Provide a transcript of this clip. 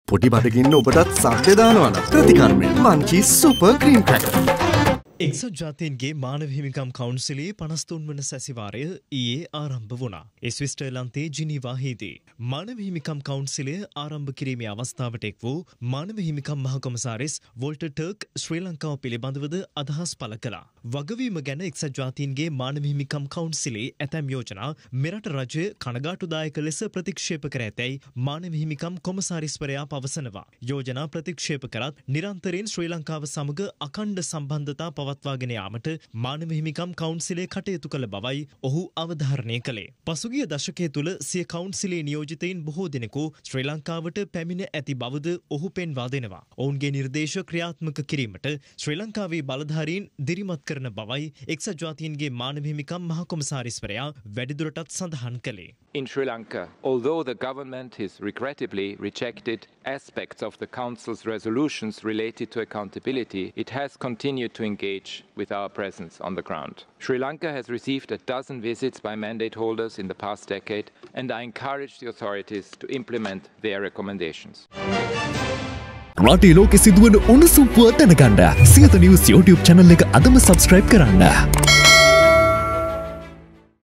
පොටි බඩගින්න ඔබටත් සද්ද දානවා නම් ප්‍රතිකර්මය මංචි සුපර් ක්‍රීම් ක්‍රැකර්. එක්සත් ජාතීන්ගේ මානව හිමිකම් කවුන්සිලේ 53 වන සැසිවාරය ඊයේ ආරම්භ වුණා. ස්විට්සර්ලන්තයේ ජිනීවාහිදී මානව හිමිකම් කවුන්සිලය ආරම්භ කිරීමේ අවස්ථාවට එක් වූ මානව හිමිකම් මහ කොමසාරිස් වෝල්ටර් ටර්ක් ශ්‍රී ලංකාව පිළිබඳවද අදහස් පළ කළා. වගවීම ගැන එක්සත් ජාතීන්ගේ මානව හිමිකම් කවුන්සිලේ ඇතැම් යෝජනා මෙරට රජය කනගාටුදායක ලෙස ප්‍රතික්ෂේප කර ඇතැයි මානව හිමිකම් කොමසාරිස්වරයා පවසනවා. යෝජනා ප්‍රතික්ෂේප කරත් නිරන්තරයෙන් ශ්‍රී ලංකාව සමග අඛණ්ඩ සම්බන්ධතා පවත්වාගෙන යාමට මානව හිමිකම් කවුන්සිලේ කටයුතු කළ බවයි ඔහු අවධාරණය කළේ. පසුගිය දශකය තුළ සිය කවුන්සිලේ නියෝජිතයින් බොහෝ දෙනෙකු ශ්‍රී ලංකාවට පැමිණ ඇති බවද ඔහු පෙන්වා දෙනවා. ඔවුන්ගේ නිර්දේශ ක්‍රියාත්මක කිරීමට ශ්‍රී ලංකාවේ බලධාරීන් දිරිමත් කරන බවයි එක්සත් ජාතීන්ගේ මානව හිමිකම් මහ කොමසාරිස්වරයා වැඩිදුරටත් සඳහන් කළේ. In Sri Lanka, although the government has regrettably rejected aspects of the Council's resolutions related to accountability, it has continued to engage with our presence on the ground. Sri Lanka has received a dozen visits by mandate holders in the past decade, and I encourage the authorities to implement their recommendations. රටේ ලෝකෙ සිදුවන උණුසුම් පුවත් දැනගන්න Siyatha news YouTube channel එක අදම subscribe කරන්න.